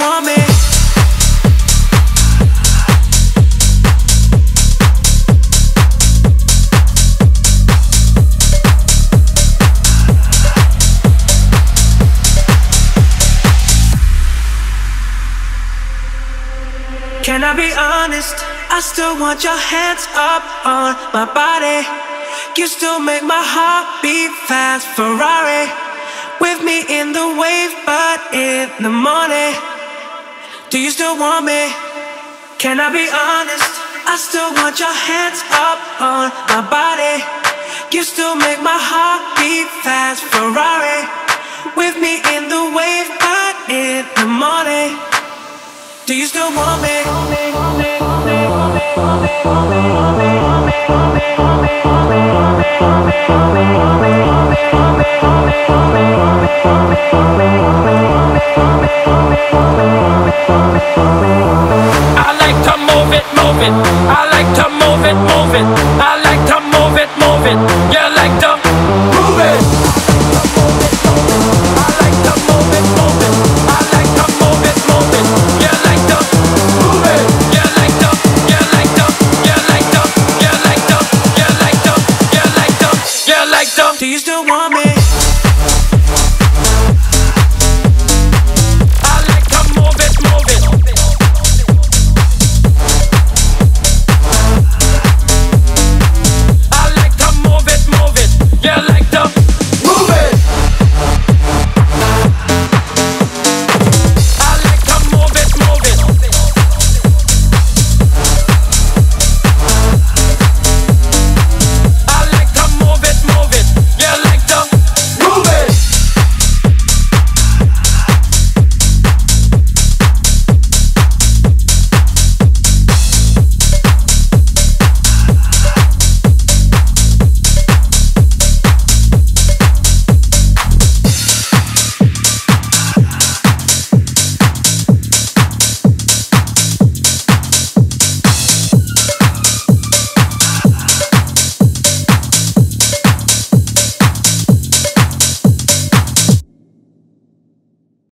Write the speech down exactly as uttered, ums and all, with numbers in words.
want me? Can I be honest? I still want your hands up on my body. You still make my heart beat fast. Ferrari, with me in the wave, but in the morning. Do you still want me? Can I be honest? I still want your hands up on my body. You still make my heart beat fast. Ferrari, with me in the wave, but in the morning. Do you still want me? I like to move it, move it. I like to move it, move it. I like to move it, move it. You like to move it. I like to move it, move it. I like to move it, move it. You like to move it. You like to, you like to, you like to, you like to, you like to, you like to, you like to. Do you still want